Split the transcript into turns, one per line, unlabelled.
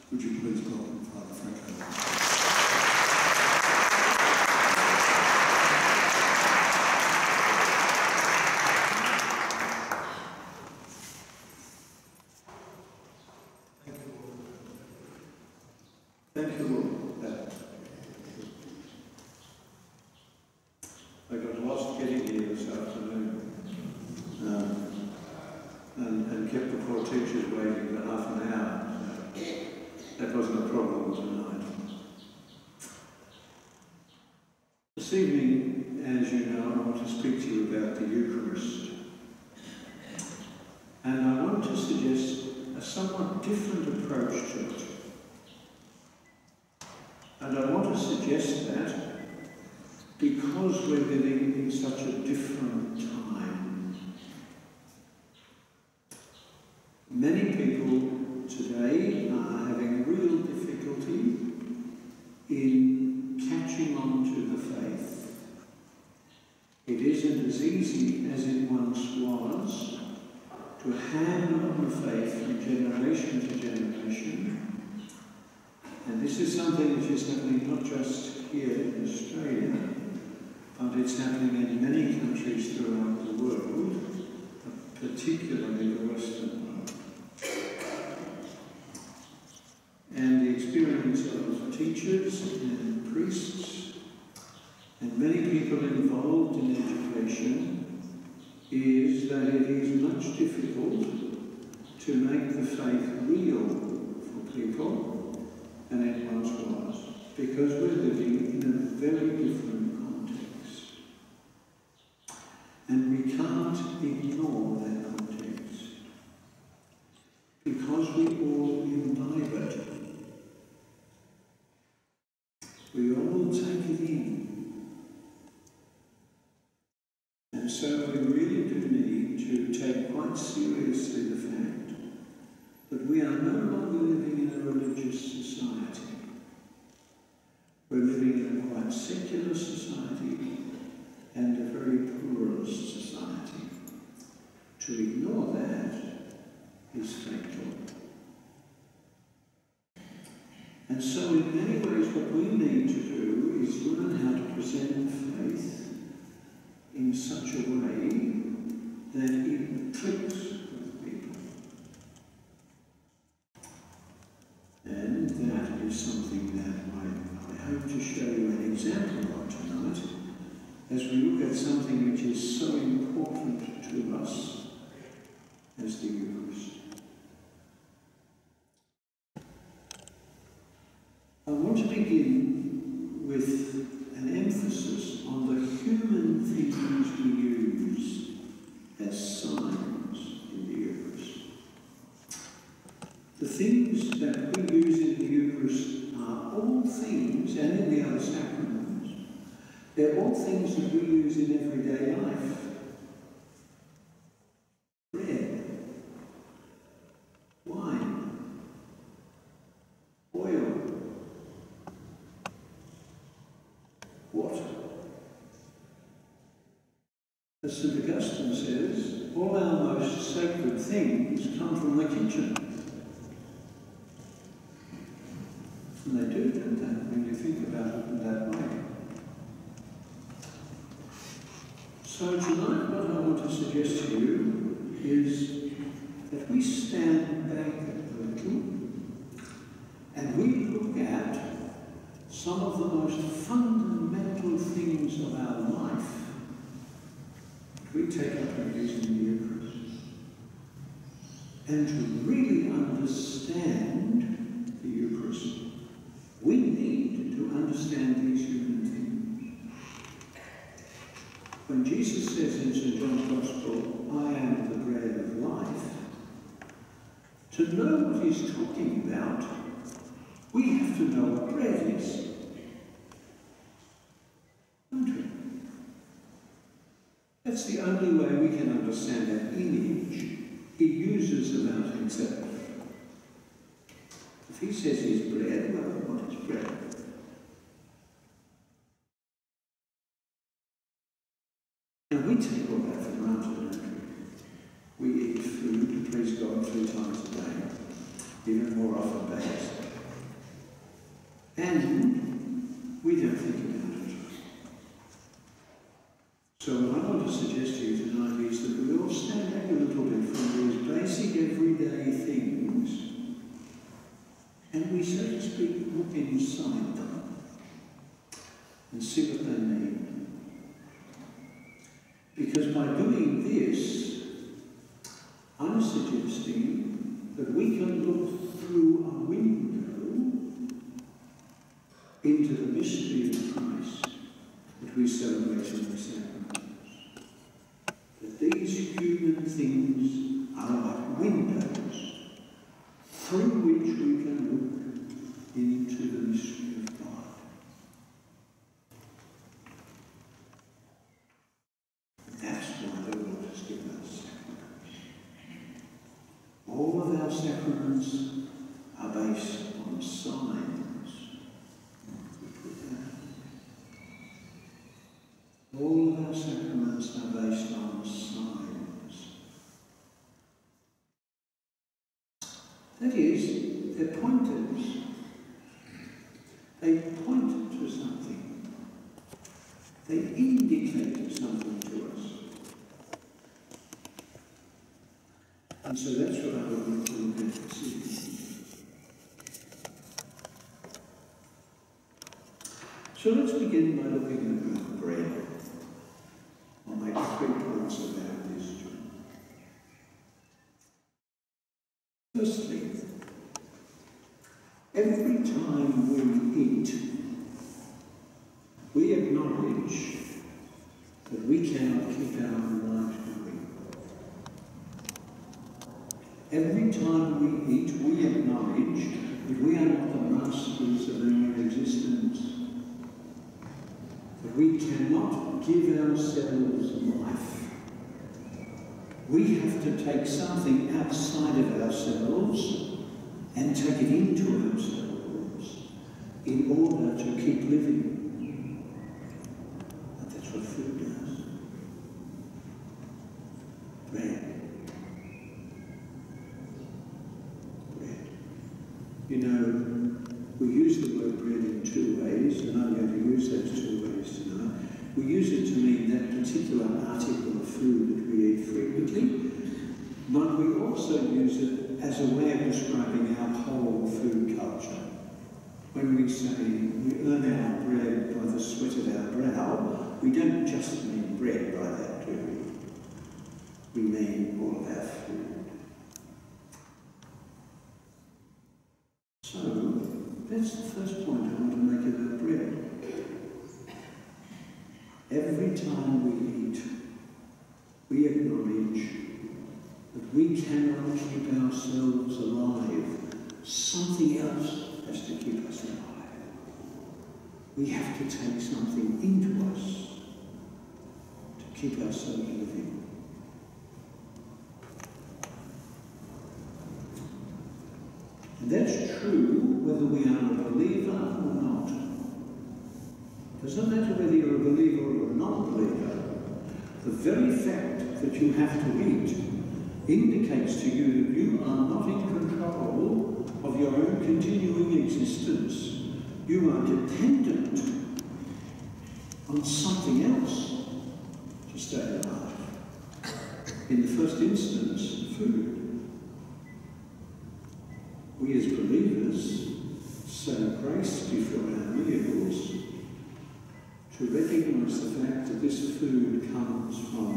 Would you please welcome Father Franco? Thank you, Lord. I got lost getting here this afternoon and kept the poor teachers waiting for half an hour. That wasn't a problem tonight. This evening, as you know, I want to speak to you about the Eucharist. And I want to suggest a somewhat different approach to it. And I want to suggest that because we're living in such a different time. Many people today are having real difficulty in catching on to the faith. It isn't as easy as it once was to hand on the faith from generation to generation. And this is something which is happening not just here in Australia, but it's happening in many countries throughout the world, particularly the Western world. And the experience of teachers and priests and many people involved in education is that it is much difficult to make the faith real for people than it once was, because we're living in a very different context. And we can't ignore that context, because we all imbibe it. We all take it in. And so we really do need to take quite seriously the fact that we are no longer living in a religious society. We're living in a quite secular society and a very pluralist society. To ignore that is fatal. And so in many ways what we need to do is learn how to present faith in such a way that it clicks with people. And that is something that I hope to show you an example of tonight as we look at something which is so important to us as the Eucharist. I want to begin with an emphasis on the human things we use as signs in the Eucharist. The things that we use in the Eucharist are all things, and in the other sacraments, they're all things that we use in everyday life. Bread, wine, oil, water. As St. Augustine says, all our most sacred things come from the kitchen. And they do, don't they, when you think about it in that way. So tonight what I want to suggest to you is that we stand back a little and we look at some of the most fundamental things of our life that we take up and use in the Eucharist. And to really understand the Eucharist, we need to understand these human things. When Jesus says in St. John's Gospel, I am the bread of life, to know what he's talking about, we have to know what bread is. Don't we? That's the only way we can understand that image he uses about himself. If he says he's bread, well, what is bread? Now we take all that for granted, don't we? We eat food, please God, 3 times a day, even more often perhaps. and we don't think about it. So what I want to suggest to you tonight is that we all stand back a little bit from these basic everyday things and we, so to speak, look inside them and see what they mean. Because by doing this, I'm suggesting that we can look through a window into the mystery of Christ that we celebrate in the sacraments. That these human things are like windows through which we can look into the mystery of God. That's why the Lord has given us sacraments. All of our sacraments are based on signs. All of our sacraments are based on signs. That is, they're pointers. They point to something. They indicate something to us. And so that's what I would like to look at this evening. So let's begin by looking at bread. I'll make 3 points about this. Firstly, every time we eat, we acknowledge that we cannot keep our lives going. Every time we eat, we acknowledge that we are not the masters of our existence. That we cannot give ourselves life. We have to take something outside of ourselves and take it into ourselves in order to keep living. And that's what food does. Bread. Bread. You know, we use the word bread in 2 ways, and I'm going to use those 2 ways tonight. We use it to mean that particular article of food that we eat frequently, but we also use it as a way of describing our whole food culture. When we say we earn our bread by the sweat of our brow, we don't just mean bread by that, do we? We mean all of our food. So, that's the first point I want to make about bread. Every time we eat, we acknowledge that we cannot keep ourselves alive. Something else has to keep us alive. We have to take something into us to keep ourselves living. And that's true whether we are a believer or not. It doesn't matter whether you're a believer or a non-believer. The very fact that you have to eat indicates to you that you are not in control of your own continuing existence. You are dependent on something else to stay alive. In the first instance, food. We as believers say grace before our meals to recognise the fact that this food comes from